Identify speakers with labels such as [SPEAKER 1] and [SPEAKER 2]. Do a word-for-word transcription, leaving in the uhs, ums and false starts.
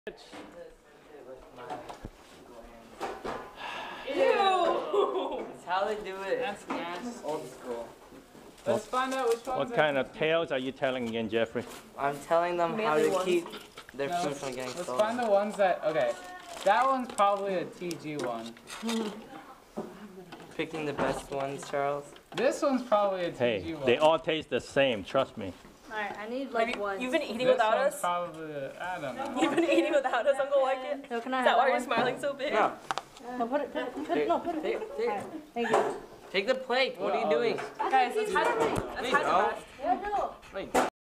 [SPEAKER 1] Ew!
[SPEAKER 2] That's how they do it.
[SPEAKER 1] That's nasty.
[SPEAKER 2] Old school.
[SPEAKER 1] Let's find out which ones.
[SPEAKER 3] What kind of tales are you telling again, Jeffrey?
[SPEAKER 2] I'm telling them how
[SPEAKER 4] Manly
[SPEAKER 2] to
[SPEAKER 4] ones.
[SPEAKER 2] keep their
[SPEAKER 1] No,
[SPEAKER 2] food
[SPEAKER 1] let's,
[SPEAKER 2] from getting
[SPEAKER 1] let's
[SPEAKER 2] stolen.
[SPEAKER 1] find the ones that. Okay, that one's probably a T G one.
[SPEAKER 2] Picking the best ones, Charles.
[SPEAKER 1] This one's probably a T G
[SPEAKER 3] Hey,
[SPEAKER 1] one.
[SPEAKER 3] they all taste the same, trust me.
[SPEAKER 4] Alright, I need like
[SPEAKER 5] you,
[SPEAKER 4] one.
[SPEAKER 5] You've been eating
[SPEAKER 1] This
[SPEAKER 5] without
[SPEAKER 1] one's
[SPEAKER 5] us?
[SPEAKER 1] probably a, I don't know.
[SPEAKER 5] You've been eating without us, Uncle Wyke?
[SPEAKER 4] So can I
[SPEAKER 5] Is that
[SPEAKER 4] have
[SPEAKER 5] why
[SPEAKER 4] that
[SPEAKER 5] you're
[SPEAKER 4] one?
[SPEAKER 5] smiling so big?
[SPEAKER 2] No.
[SPEAKER 4] No, put it, put it, put
[SPEAKER 2] Take,
[SPEAKER 4] it, no, put it.
[SPEAKER 2] take, take,
[SPEAKER 4] Alright, thank you.
[SPEAKER 2] take the plate. What are you
[SPEAKER 1] Oh,
[SPEAKER 2] doing?
[SPEAKER 5] Guys, let's hide, let's
[SPEAKER 2] Wait,
[SPEAKER 5] hide the
[SPEAKER 2] no.
[SPEAKER 5] rest.
[SPEAKER 4] Yeah, no.
[SPEAKER 2] Wait.